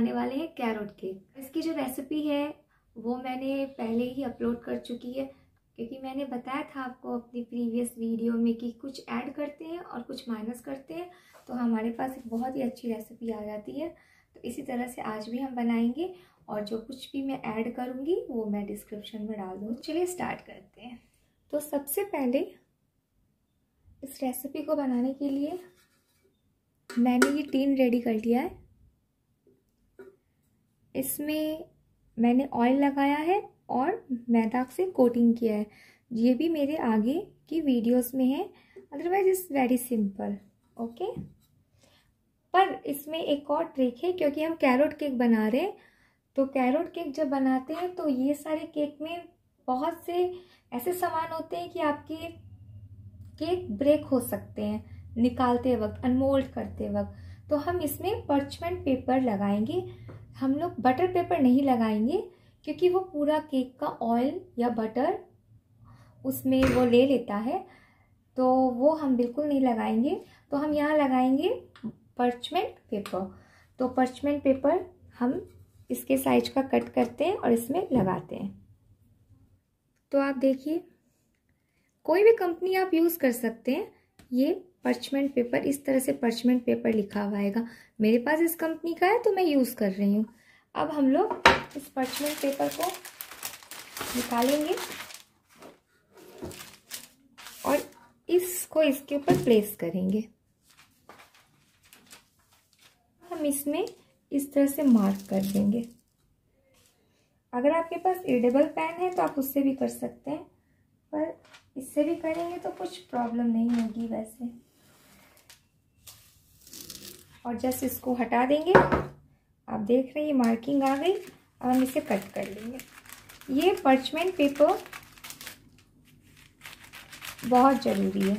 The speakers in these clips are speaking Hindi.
बनाने वाले हैं कैरोट केक। इसकी जो रेसिपी है वो मैंने पहले ही अपलोड कर चुकी है, क्योंकि मैंने बताया था आपको अपनी प्रीवियस वीडियो में कि कुछ ऐड करते हैं और कुछ माइनस करते हैं, तो हमारे पास एक बहुत ही अच्छी रेसिपी आ जाती है। तो इसी तरह से आज भी हम बनाएंगे, और जो कुछ भी मैं ऐड करूँगी वो मैं डिस्क्रिप्शन में डाल दूँगी। चलिए स्टार्ट करते हैं। तो सबसे पहले इस रेसिपी को बनाने के लिए मैंने ये टीन रेडी कर लिया है। इसमें मैंने ऑयल लगाया है और मैदा से कोटिंग किया है। ये भी मेरे आगे की वीडियोस में है, otherwise it's very simple. Okay, पर इसमें एक और ट्रिक है, क्योंकि हम कैरोट केक बना रहे हैं। तो कैरोट केक जब बनाते हैं तो ये सारे केक में बहुत से ऐसे सामान होते हैं कि आपके केक ब्रेक हो सकते हैं निकालते वक्त, अनमोल्ड करते वक्त। तो हम इसमें पर्चमेंट पेपर लगाएंगे। हम लोग बटर पेपर नहीं लगाएंगे, क्योंकि वो पूरा केक का ऑयल या बटर उसमें वो ले लेता है, तो वो हम बिल्कुल नहीं लगाएंगे। तो हम यहाँ लगाएंगे पर्चमेंट पेपर। तो पर्चमेंट पेपर हम इसके साइज का कट करते हैं और इसमें लगाते हैं। तो आप देखिए, कोई भी कंपनी आप यूज़ कर सकते हैं। ये पर्चमेंट पेपर, इस तरह से पर्चमेंट पेपर लिखा हुआ आएगा। मेरे पास इस कंपनी का है तो मैं यूज़ कर रही हूँ। अब हम लोग इस पर्चमेंट पेपर को निकालेंगे और इसको इसके ऊपर प्लेस करेंगे। हम इसमें इस तरह से मार्क कर देंगे। अगर आपके पास एडिबल पेन है तो आप उससे भी कर सकते हैं, पर इससे भी करेंगे तो कुछ प्रॉब्लम नहीं होगी वैसे। और जस्ट इसको हटा देंगे। आप देख रहे हैं ये मार्किंग आ गई। अब हम इसे कट कर लेंगे। ये पर्चमेंट पेपर बहुत ज़रूरी है।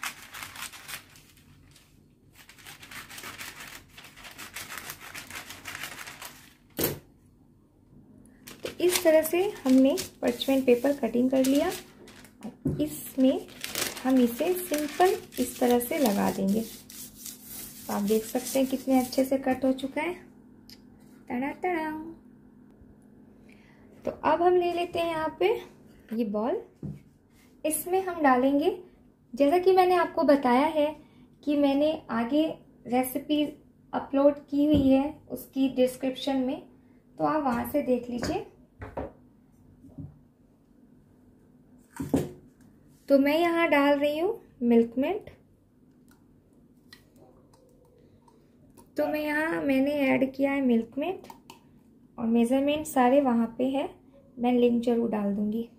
तो इस तरह से हमने पर्चमेंट पेपर कटिंग कर लिया। इसमें हम इसे सिंपल इस तरह से लगा देंगे। तो आप देख सकते हैं कितने अच्छे से कट हो चुका है। तड़ा तड़ा। तो अब हम ले लेते हैं यहाँ पे ये बॉल। इसमें हम डालेंगे, जैसा कि मैंने आपको बताया है कि मैंने आगे रेसिपी अपलोड की हुई है उसकी डिस्क्रिप्शन में, तो आप वहाँ से देख लीजिए। तो मैं यहाँ डाल रही हूँ मिल्कमेट। तो मैंने ऐड किया है मिल्कमेट, और मेज़रमेंट सारे वहाँ पे है। मैं लिंक जरूर डाल दूँगी।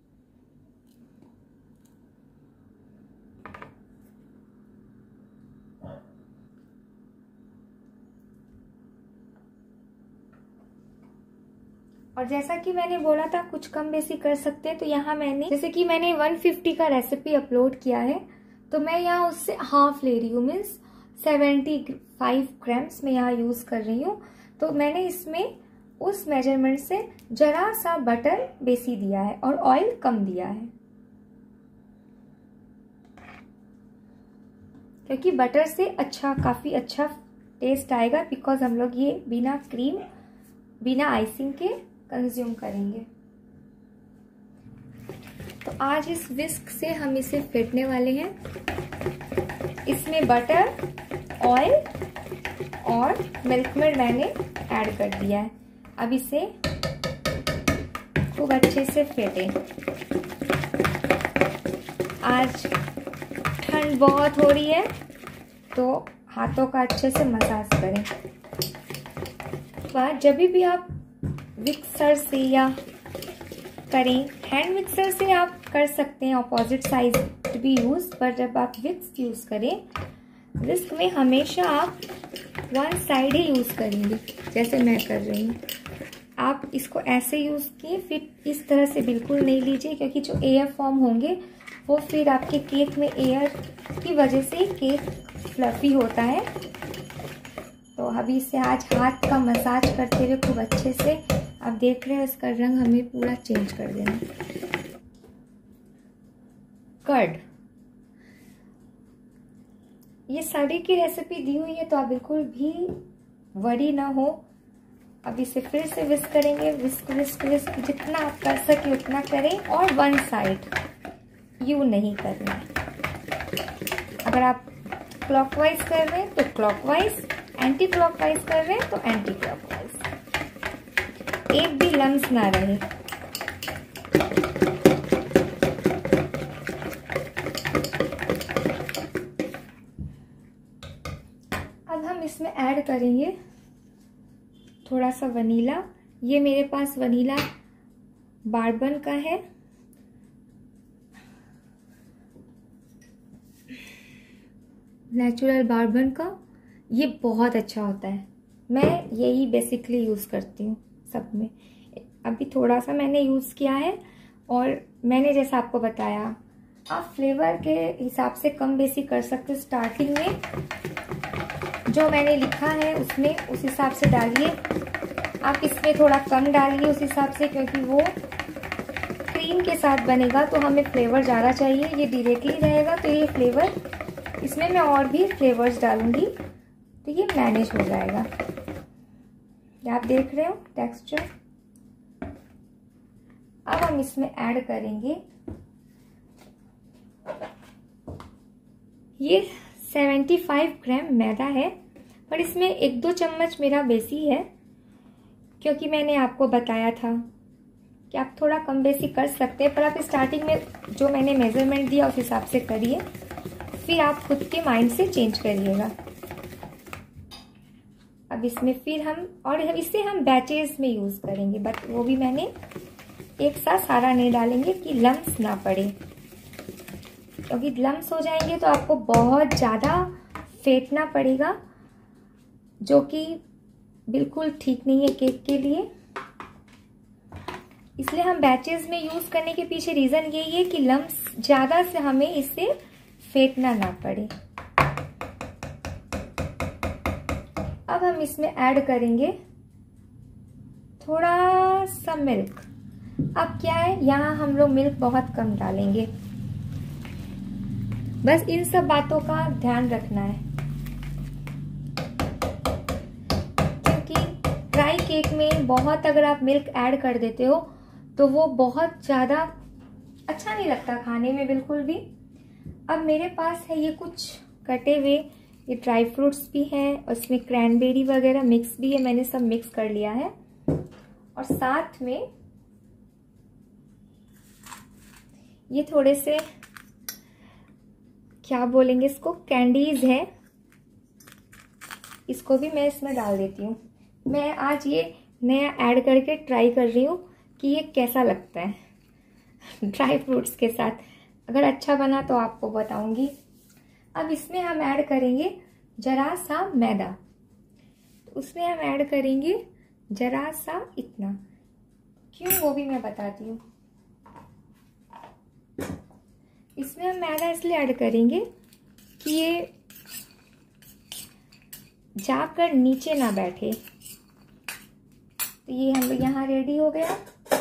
और जैसा कि मैंने बोला था कुछ कम बेसी कर सकते हैं, तो यहाँ मैंने जैसे कि मैंने 150 का रेसिपी अपलोड किया है, तो मैं यहाँ उससे हाफ ले रही हूँ, मीन्स 75 ग्राम्स मैं यहाँ यूज कर रही हूँ। तो मैंने इसमें उस मेजरमेंट से जरा सा बटर बेसी दिया है और ऑयल कम दिया है, क्योंकि बटर से काफी अच्छा टेस्ट आएगा। बिकॉज हम लोग ये बिना क्रीम बिना आइसिंग के कंज्यूम करेंगे। तो आज इस विस्क से हम इसे फेंटने वाले हैं। इसमें बटर, ऑयल और मिल्कमेड मैंने ऐड कर दिया है। अब इसे खूब अच्छे से फेंटें। आज ठंड बहुत हो रही है, तो हाथों का अच्छे से मसाज करें। जब भी आप मिक्सर से या करें, हैंड मिक्सर से आप कर सकते हैं ऑपोजिट साइज भी यूज, पर जब आप विस्क यूज करें, विस्क में हमेशा आप वन साइड ही यूज करेंगे, जैसे मैं कर रही हूँ। आप इसको ऐसे यूज किए, फिर इस तरह से बिल्कुल नहीं लीजिए, क्योंकि जो एयर फॉर्म होंगे वो फिर आपके केक में एयर की वजह से केक फ्लफी होता है। तो अभी इसे आज हाथ का मसाज करते हुए खूब अच्छे से, आप देख रहे हैं इसका रंग हमें पूरा चेंज कर देना। कर्ड, ये साड़ी की रेसिपी दी हुई है, तो आप बिल्कुल भी वरी ना हो अब इसे फिर से विस्क करेंगे, विस्क विस्क विस्क, जितना आप कर सके उतना करें, और वन साइड, यू नहीं करना। अगर आप क्लॉकवाइज कर रहे हैं तो क्लॉकवाइज, एंटी क्लॉकवाइज कर रहे हैं तो एंटी क्लॉकवाइज, एक भी लम्स ना रहे। अब हम इसमें ऐड करेंगे थोड़ा सा वनीला। ये मेरे पास वनीला बार्बन का है, नेचुरल बार्बन का। ये बहुत अच्छा होता है, मैं यही बेसिकली यूज़ करती हूँ सब में। अभी थोड़ा सा मैंने यूज़ किया है, और मैंने जैसा आपको बताया, आप फ्लेवर के हिसाब से कम बेसी कर सकते हो। स्टार्टिंग में जो मैंने लिखा है उसमें उस हिसाब से डालिए, आप इसमें थोड़ा कम डालिए उस हिसाब से, क्योंकि वो क्रीम के साथ बनेगा तो हमें फ्लेवर ज़्यादा चाहिए। ये डायरेक्टली रहेगा तो ये फ्लेवर, इसमें मैं और भी फ्लेवर्स डालूंगी तो ये मैनेज हो जाएगा। आप देख रहे हो टेक्सचर। अब हम इसमें ऐड करेंगे ये 75 ग्राम मैदा है, पर इसमें 1-2 चम्मच मेरा बेसी है, क्योंकि मैंने आपको बताया था कि आप थोड़ा कम बेसी कर सकते हैं, पर आप स्टार्टिंग में जो मैंने मेजरमेंट दिया उस हिसाब से करिए, फिर आप खुद के माइंड से चेंज करिएगा। अब इसमें फिर हम, और इसे हम बैचेस में यूज़ करेंगे, बट वो भी मैंने एक साथ सारा नहीं डालेंगे कि लम्स ना पड़े, क्योंकि लम्स हो जाएंगे तो आपको बहुत ज़्यादा फेंटना पड़ेगा, जो कि बिल्कुल ठीक नहीं है केक के लिए। इसलिए हम बैचेस में यूज़ करने के पीछे रीज़न यही है कि लम्स ज़्यादा से हमें इससे फेंटना ना पड़े। अब हम इसमें ऐड करेंगे थोड़ा सा मिल्क। अब क्या है, यहाँ हम लोग मिल्क बहुत कम डालेंगे, बस इन सब बातों का ध्यान रखना है, क्योंकि ड्राई केक में बहुत अगर आप मिल्क ऐड कर देते हो तो वो बहुत ज़्यादा अच्छा नहीं लगता खाने में बिल्कुल भी। अब मेरे पास है ये कुछ कटे हुए ये ड्राई फ्रूट्स भी हैं, और इसमें क्रैनबेरी वगैरह मिक्स भी है, मैंने सब मिक्स कर लिया है। और साथ में ये थोड़े से क्या बोलेंगे इसको, कैंडीज है, इसको भी मैं इसमें डाल देती हूँ। मैं आज ये नया ऐड करके ट्राई कर रही हूँ कि ये कैसा लगता है ड्राई फ्रूट्स के साथ। अगर अच्छा बना तो आपको बताऊंगी। अब इसमें हम ऐड करेंगे जरा सा मैदा, तो उसमें हम ऐड करेंगे जरा सा इतना, क्यों वो भी मैं बताती हूँ। इसमें हम मैदा इसलिए ऐड करेंगे कि ये जाकर नीचे ना बैठे। तो ये हम लोग यहाँ रेडी हो गया।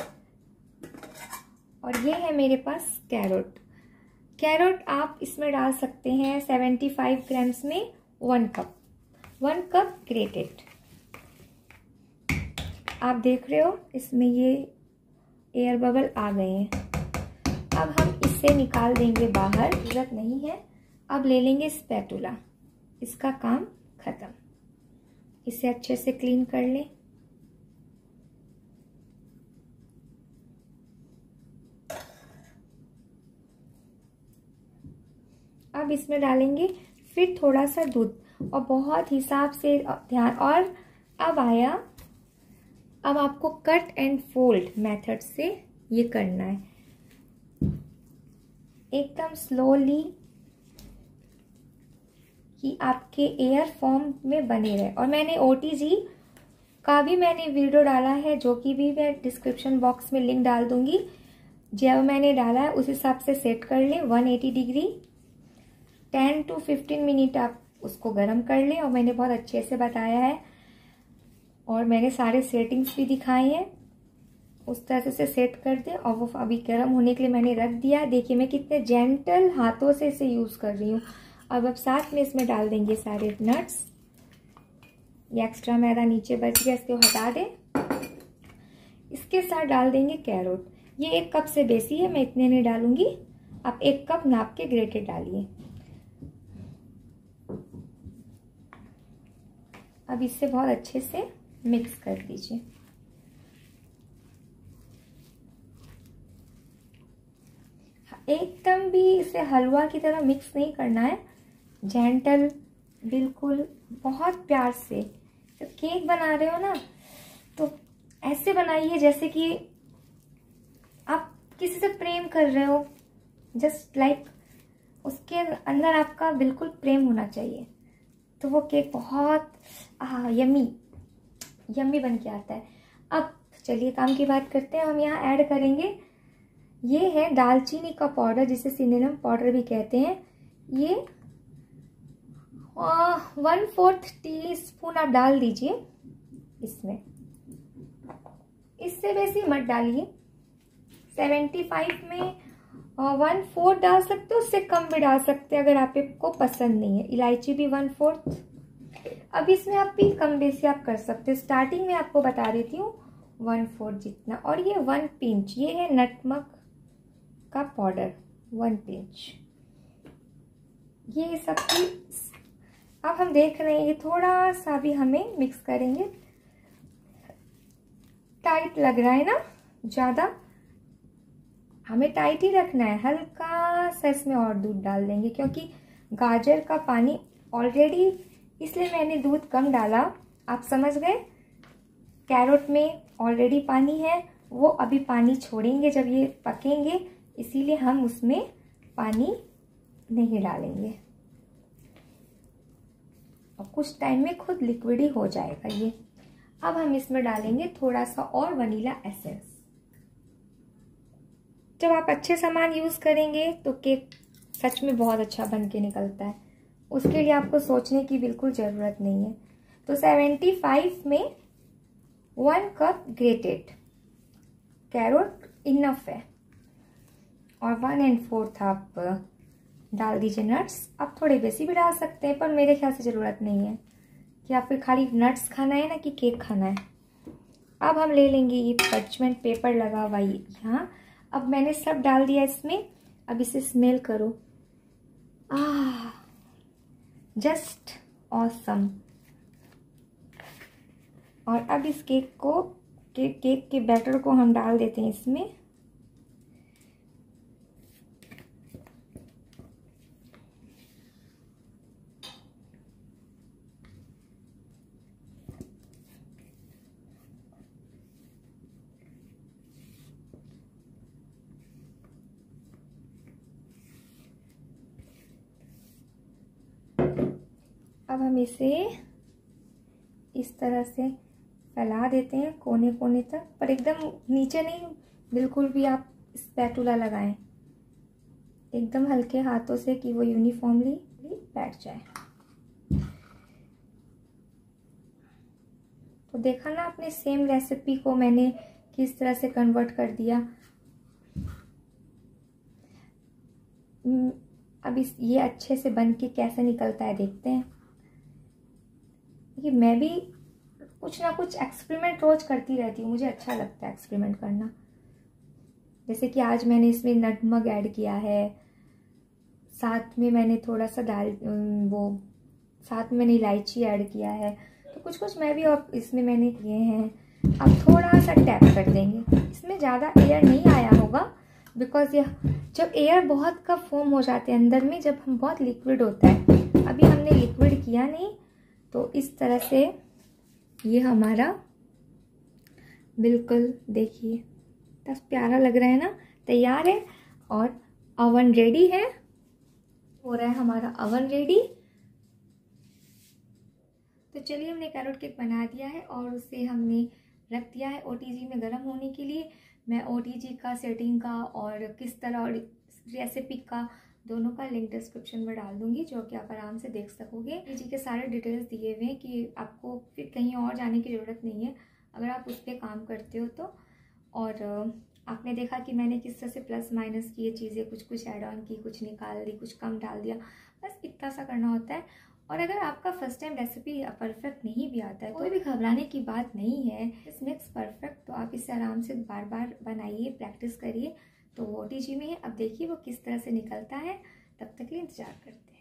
और ये है मेरे पास कैरोट। कैरोट आप इसमें डाल सकते हैं 75 ग्राम्स में 1 कप ग्रेटेड। आप देख रहे हो इसमें ये एयर बबल आ गए हैं। अब हम इसे निकाल देंगे बाहर, जरूरत नहीं है। अब ले लेंगे स्पैटुला, इसका काम खत्म। इसे अच्छे से क्लीन कर लें। अब इसमें डालेंगे फिर थोड़ा सा दूध, और बहुत हिसाब से ध्यान। और अब आपको कट एंड फोल्ड मेथड से ये करना है, एकदम स्लोली, कि आपके एयर फॉर्म में बने रहे। और मैंने OTG का भी मैंने वीडियो डाला है, जो कि भी मैं डिस्क्रिप्शन बॉक्स में लिंक डाल दूंगी। जब मैंने डाला है उस हिसाब से सेट कर लें 180 डिग्री, 10 to 15 मिनट आप उसको गर्म कर लें। और मैंने बहुत अच्छे से बताया है, और मैंने सारे सेटिंग्स भी दिखाए हैं। उस तरह से सेट कर दें, और वो अभी गर्म होने के लिए मैंने रख दिया। देखिए मैं कितने जेंटल हाथों से इसे यूज़ कर रही हूँ। अब साथ में इसमें डाल देंगे सारे नट्स। ये एक्स्ट्रा मैदा नीचे बच गया, इसको हटा दें। इसके साथ डाल देंगे कैरोट। ये 1 कप से बेसी है, मैं इतने नहीं डालूंगी। आप 1 कप नाप के ग्रेटेड डालिए। अब इसे बहुत अच्छे से मिक्स कर दीजिए। एकदम भी इसे हलवा की तरह मिक्स नहीं करना है, जेंटल, बिल्कुल बहुत प्यार से। जब केक बना रहे हो ना तो ऐसे बनाइए जैसे कि आप किसी से प्रेम कर रहे हो, जस्ट लाइक उसके अंदर आपका बिल्कुल प्रेम होना चाहिए, तो वो केक बहुत यम्मी यम्मी बन के आता है। अब चलिए काम की बात करते हैं। हम यहाँ ऐड करेंगे, ये है दालचीनी का पाउडर, जिसे सिनेमन पाउडर भी कहते हैं। ये 1/4 टीस्पून आप डाल दीजिए इसमें, इससे बेसी मत डालिए। 75 में 1/4 डाल सकते हो, उससे कम भी डाल सकते हैं अगर आपको पसंद नहीं है। इलायची भी 1/4। अब इसमें आप भी कम बेसी आप कर सकते हो। स्टार्टिंग में आपको बता देती हूँ 1/4 जितना। और ये 1 पिंच, ये है नटमग का पाउडर, 1 पिंच। ये सब अब हम देख रहे हैं, ये थोड़ा सा भी हमें मिक्स करेंगे। टाइट लग रहा है ना, ज़्यादा हमें टाइट ही रखना है। हल्का सा इसमें और दूध डाल देंगे, क्योंकि गाजर का पानी ऑलरेडी, इसलिए मैंने दूध कम डाला। आप समझ गए, कैरोट में ऑलरेडी पानी है, वो अभी पानी छोड़ेंगे जब ये पकेंगे, इसीलिए हम उसमें पानी नहीं डालेंगे। और कुछ टाइम में खुद लिक्विड ही हो जाएगा ये। अब हम इसमें डालेंगे थोड़ा सा और वनीला एसेंस। जब आप अच्छे सामान यूज़ करेंगे तो केक सच में बहुत अच्छा बन के निकलता है। उसके लिए आपको सोचने की बिल्कुल ज़रूरत नहीं है। तो 75 में 1 कप ग्रेटेड कैरोट इनफ है। और 1/4 आप डाल दीजिए नट्स। आप थोड़े बेसी भी डाल सकते हैं, पर मेरे ख्याल से ज़रूरत नहीं है कि आप फिर खाली नट्स खाना है ना कि केक खाना है। अब हम ले लेंगे ये parchment पेपर लगा हुआ यहाँ। अब मैंने सब डाल दिया इसमें। अब इसे स्मेल करो, जस्ट ऑसम। और अब इस केक के बैटर को हम डाल देते हैं इसमें। अब हम इसे इस तरह से फैला देते हैं कोने कोने तक, पर एकदम नीचे नहीं, बिल्कुल भी आप स्पैटुला लगाएं एकदम हल्के हाथों से, कि वो यूनिफॉर्मली बैठ जाए। तो देखा ना आपने, सेम रेसिपी को मैंने किस तरह से कन्वर्ट कर दिया। अब ये अच्छे से बन के कैसे निकलता है देखते हैं। कि मैं भी कुछ ना कुछ एक्सपेरिमेंट रोज करती रहती हूँ, मुझे अच्छा लगता है एक्सपेरिमेंट करना। जैसे कि आज मैंने इसमें नटमग ऐड किया है, साथ में मैंने थोड़ा सा साथ में मैंने इलायची ऐड किया है। तो कुछ कुछ मैं भी अब इसमें मैंने किए हैं। अब थोड़ा सा टैप कर देंगे। इसमें ज़्यादा एयर नहीं आया होगा, बिकॉज ये जब एयर बहुत कम फॉर्म हो जाते हैं अंदर में, जब हम बहुत लिक्विड होता है। अभी हमने लिक्विड किया नहीं, तो इस तरह से ये हमारा बिल्कुल देखिए बस प्यारा लग रहा है ना, तैयार है। और ओवन रेडी है, हो रहा है हमारा ओवन रेडी। तो चलिए, हमने कैरोट केक बना दिया है और उसे हमने रख दिया है ओटीजी में गर्म होने के लिए। मैं ओटीजी का, सेटिंग का और किस तरह और रेसिपी का दोनों का लिंक डिस्क्रिप्शन में डाल दूंगी, जो कि आप आराम से देख सकोगे। ओटीजी के सारे डिटेल्स दिए हुए हैं कि आपको फिर कहीं और जाने की ज़रूरत नहीं है अगर आप उस पर काम करते हो तो। और आपने देखा कि मैंने किस तरह से प्लस माइनस किए चीज़ें, कुछ कुछ ऐड ऑन की, कुछ निकाल दी, कुछ कम डाल दिया, बस इतना सा करना होता है। और अगर आपका फर्स्ट टाइम रेसिपी परफेक्ट नहीं भी आता है, कोई भी घबराने की बात नहीं है, दिस मेक्स परफेक्ट। तो आप इसे आराम से बार बार बनाइए, प्रैक्टिस करिए। तो वो OTG में है, अब देखिए वो किस तरह से निकलता है। तब तक के लिए इंतजार करते हैं।